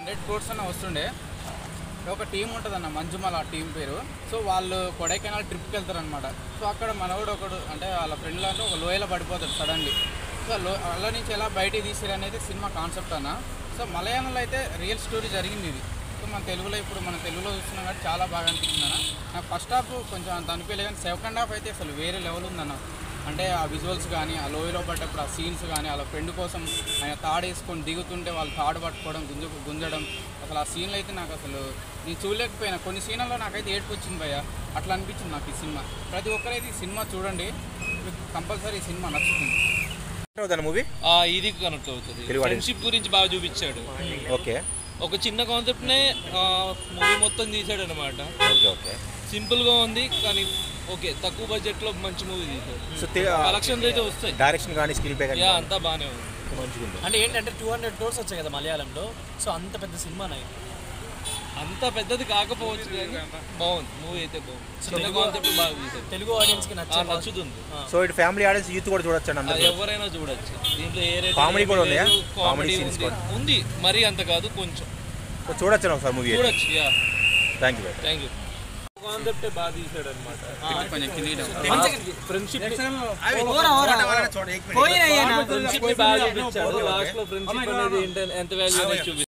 100 crores అన్న వస్తుండే. ఒక టీం ఉంటుందన్న మంజుమల ఆ టీం పేరు. సో వాళ్ళు కొడైకెనాల్ ట్రిప్కి వెళ్తారనమాట. సో అక్కడ మనోడు ఒకడు అంటే వాళ్ళ ఫ్రెండ్లో అంటే ఒక లోయలో పడిపోతాడు సడన్లీ. సో అల్ల నుంచి ఎలా బయటికి తీసిరు అనేది సినిమా కాన్సెప్ట్ అన్న. సో మలయాళంలో అయితే రియల్ స్టోరీ జరిగింది ఇది. సో మన తెలుగులో చూస్తున్నాం కాబట్టి చాలా బాగా అనిపించింది అన్న. నాకు ఫస్ట్ హాఫ్ కొంచెం అంత అనిపించలేదు, కానీ సెకండ్ హాఫ్ అయితే అసలు వేరే లెవెల్ ఉందన్న. అంటే ఆ విజువల్స్ కానీ, ఆ లోయలో పడ్డప్పుడు ఆ సీన్స్ కానీ, వాళ్ళ ఫ్రెండ్ కోసం ఆయన తాడు వేసుకొని దిగుతుంటే వాళ్ళు తాడు పట్టుకోవడం, గుంజడం, అసలు ఆ సీన్లు అయితే నాకు అసలు నేను చూడలేకపోయినా. కొన్ని సీన్లలో నాకైతే ఏడుపు వచ్చింది భయ్య. అట్లా అనిపించింది నాకు ఈ సినిమా. ప్రతి ఒక్కరైతే ఈ సినిమా చూడండి, కంపల్సరీ ఈ సినిమా నచ్చుతుంది. మూవీ ఇది కనెక్ట్ అవుతుంది. ఫ్రెండ్షిప్ గురించి బాగా చూపించాడు. ఓకే, ఒక చిన్న కాన్సెప్ట్నే మూవీ మొత్తం తీసాడు అనమాట. ఓకే, సింపుల్గా ఉంది కానీ ఓకే, తక్కువ బడ్జెట్లో మంచి మూవీ తీసాడు. కలెక్షన్స్ అయితే వస్తాయి, డైరెక్షన్ కానీ స్కిల్ పే కానీ అంతా బాగానే ఉంది. అంటే ఏంటంటే 200 crores వచ్చాయి కదా మలయాళంలో. సో అంత పెద్ద సినిమా అంత పెద్దది కాకపోవచ్చు కానీ బాగుంది మూవీ అయితే బాగుంది. చిన్న కాన్సెప్ట్ బాగా తీసాడు, తెలుగు ఆడియన్స్కి నచ్చుతుంది. సో ఇటు ఫ్యామిలీ ఆడియన్స్ యూత్ కూడా చూడొచ్చు, ఎవరైనా చూడొచ్చు. దీంట్లో కామెడీ కూడా ఉంది, కామెడీ ఉంది, మరీ అంత కాదు, కొంచెం చూడొచ్చు ఒకసారి మూవీ. చూడొచ్చు. Thank you. కాన్సెప్ట్ బాగా తీసాడు అనమాట. ఫ్రెండ్షిప్ బాగా చూపించాడు. లాస్ట్ లో ఫ్రెండ్షిప్ అనేది ఎంత వాల్యూ చూపించాడు.